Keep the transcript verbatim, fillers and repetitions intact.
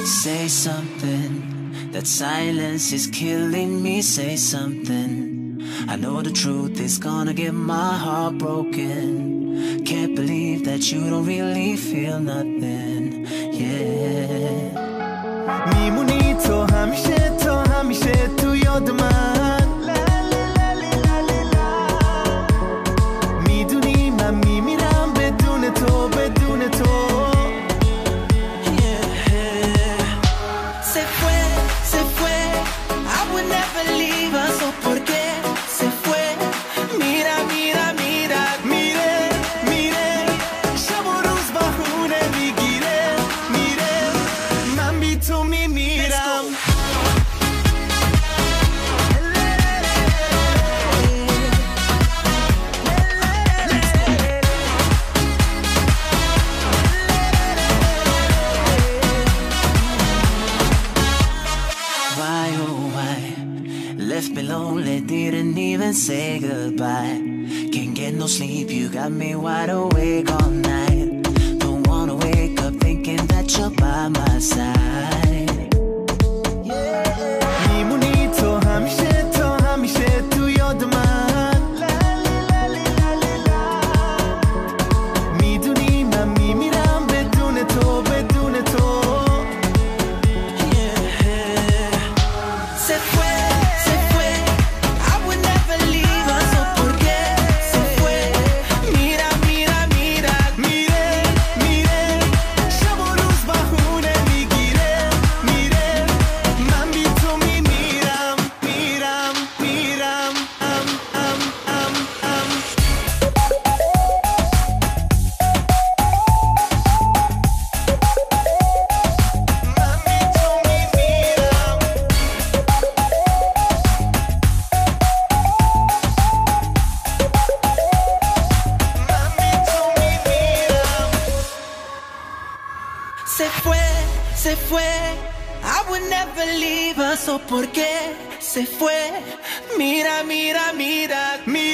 Say something, that silence is killing me. Say something, I know the truth is gonna get my heart broken. Can't believe that you don't really feel nothing, yeah. میمونی تو همیشه تو همیشه تو یاد من. میدونی من میمیرم بدون تو بدون تو. Se fue, se fue, I would never leave her. So por qué se fue? Mira, mira, mira, میره میره شب و روز بهونه میگیره میره من بی تو میمیرم. Why, oh why, left me lonely, didn't even say goodbye. Can't get no sleep, you got me wide awake all night. Don't wanna wake up thinking that you're by my side. میمونی تو همیشه تو همیشه تو یاد من. میدونی من میمیرم بدون تو بدون تو. Se fue, se fue, I would never leave her. So por qué se fue? Mira, mira, mira, میره میره شب و روز بهونه میگیره میره من بی تو میمیرم میرم میرم ام ام ام ام. من بی تو میمیرم. من بی تو میمیرم. se fue, se fue, I would never leave her. So por qué se fue? Mira, mira, mira, میره